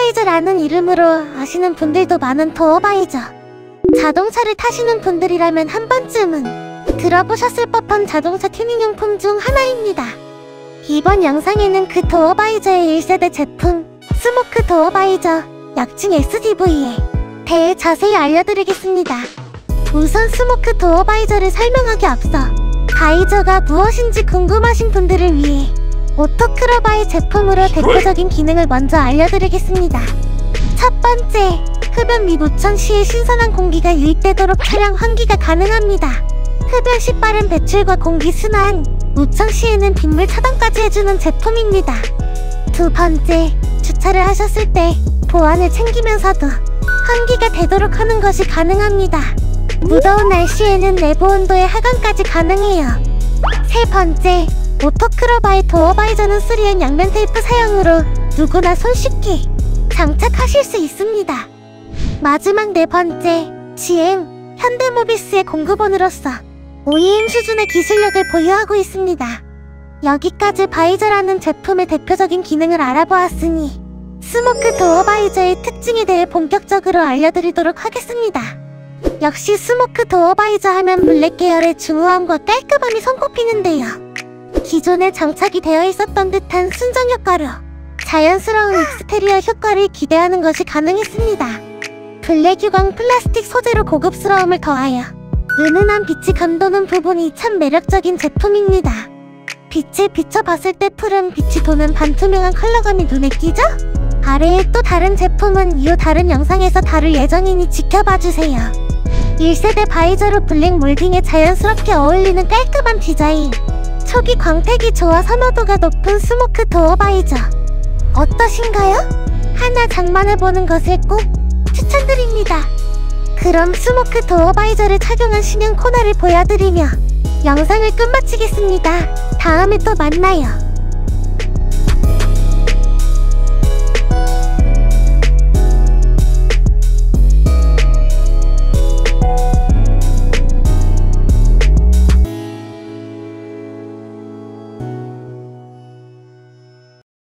도어바이저라는 이름으로 아시는 분들도 많은 도어바이저. 자동차를 타시는 분들이라면 한 번쯤은 들어보셨을 법한 자동차 튜닝용품 중 하나입니다. 이번 영상에는 그 도어바이저의 1세대 제품 스모크 도어바이저, 약칭 SDV에 대해 자세히 알려드리겠습니다. 우선 스모크 도어바이저를 설명하기 앞서 바이저가 무엇인지 궁금하신 분들을 위해 오토크로바의 제품으로 대표적인 기능을 먼저 알려드리겠습니다. 첫 번째, 흡연 및 우천 시에 신선한 공기가 유입되도록 차량 환기가 가능합니다. 흡연 시 빠른 배출과 공기 순환, 우천 시에는 빗물 차단까지 해주는 제품입니다. 두 번째, 주차를 하셨을 때 보안을 챙기면서도 환기가 되도록 하는 것이 가능합니다. 무더운 날씨에는 내부 온도의 하강까지 가능해요. 세 번째, 오토크로바의 도어바이저는 3M 양면 테이프 사용으로 누구나 손쉽게 장착하실 수 있습니다. 마지막 네 번째, GM, 현대모비스의 공급원으로서 OEM 수준의 기술력을 보유하고 있습니다. 여기까지 바이저라는 제품의 대표적인 기능을 알아보았으니 스모크 도어바이저의 특징에 대해 본격적으로 알려드리도록 하겠습니다. 역시 스모크 도어바이저 하면 블랙 계열의 중후함과 깔끔함이 손꼽히는데요. 기존에 장착이 되어 있었던 듯한 순정 효과로 자연스러운 익스테리어 효과를 기대하는 것이 가능했습니다. 블랙 유광 플라스틱 소재로 고급스러움을 더하여 은은한 빛이 감도는 부분이 참 매력적인 제품입니다. 빛에 비춰봤을 때 푸른 빛이 도는 반투명한 컬러감이 눈에 띄죠? 아래의 또 다른 제품은 이후 다른 영상에서 다룰 예정이니 지켜봐주세요. 1세대 바이저로 블랙 몰딩에 자연스럽게 어울리는 깔끔한 디자인, 초기 광택이 좋아 선호도가 높은 스모크 도어바이저 어떠신가요? 하나 장만해보는 것을 꼭 추천드립니다. 그럼 스모크 도어바이저를 착용한 신형 코너를 보여드리며 영상을 끝마치겠습니다. 다음에 또 만나요.